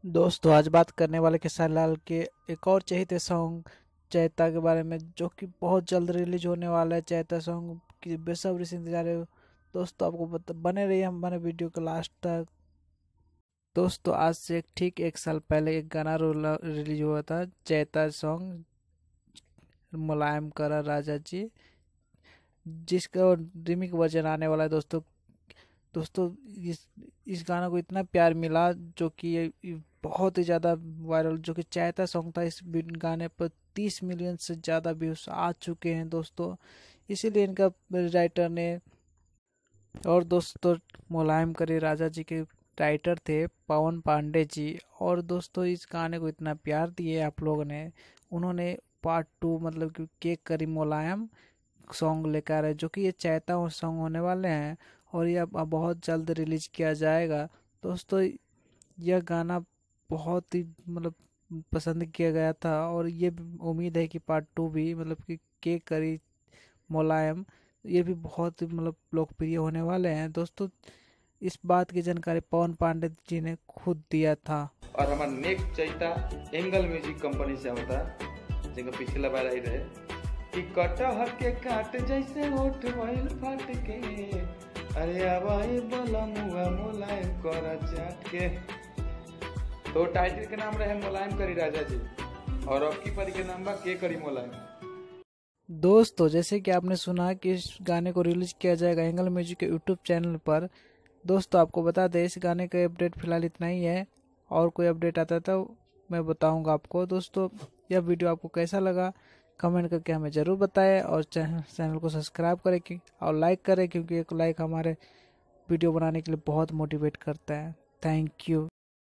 दोस्तों आज बात करने वाले खेसारी लाल के एक और चहेते सॉन्ग चैता के बारे में, जो कि बहुत जल्द रिलीज होने वाला है। चैता सॉन्ग की बेसब्री से इंतजार है। दोस्तों आपको बने रहिए हमारे वीडियो के लास्ट तक। दोस्तों आज से ठीक एक साल पहले एक गाना रिलीज हुआ था, चैता सॉन्ग, मुलायम करा राजा जी, जिसका रिमिक वर्जन आने वाला है। दोस्तों दोस्तों इस गाना को इतना प्यार मिला जो कि ये बहुत ही ज़्यादा वायरल, जो कि चैता सॉन्ग था। इस गाने पर 30 मिलियन से ज़्यादा व्यूज आ चुके हैं दोस्तों। इसीलिए इनका राइटर ने, और दोस्तों मुलायम करे राजा जी के राइटर थे पवन पांडे जी। और दोस्तों इस गाने को इतना प्यार दिए आप लोगों ने, उन्होंने पार्ट 2 मतलब कि केक करी मुलायम सॉन्ग लेकर है, जो कि ये चैता सॉन्ग होने वाले हैं और ये अब बहुत जल्द रिलीज किया जाएगा। दोस्तों यह गाना बहुत ही मतलब पसंद किया गया था, और ये उम्मीद है कि पार्ट 2 भी मतलब कि के करी मुलायम ये भी बहुत मतलब लोकप्रिय होने वाले हैं। दोस्तों इस बात की जानकारी पवन पांडे जी ने खुद दिया था। और हमार नेक्स्ट चैता एंगल म्यूजिक कंपनी से होता, जिनका पिछला बार आई रहे कि कटहर के काट जैसे होठ भइल फाट के, अरे आवाई बोला मुआ मुलायम करा चाट के। तो टाइटल के नाम रहे मुलायम करी राजा जी, और अब की परी के नाम बा के करी मुलायम। दोस्तों जैसे कि आपने सुना कि इस गाने को रिलीज किया जाएगा एंगल म्यूजिक के यूट्यूब चैनल पर। दोस्तों आपको बता दें इस गाने का अपडेट फिलहाल इतना ही है, और कोई अपडेट आता है तो मैं बताऊंगा आपको। दोस्तों यह वीडियो आपको कैसा लगा कमेंट करके हमें ज़रूर बताएं, और चैनल को सब्सक्राइब करें और लाइक करें, क्योंकि एक लाइक हमारे वीडियो बनाने के लिए बहुत मोटिवेट करता है। Thank you.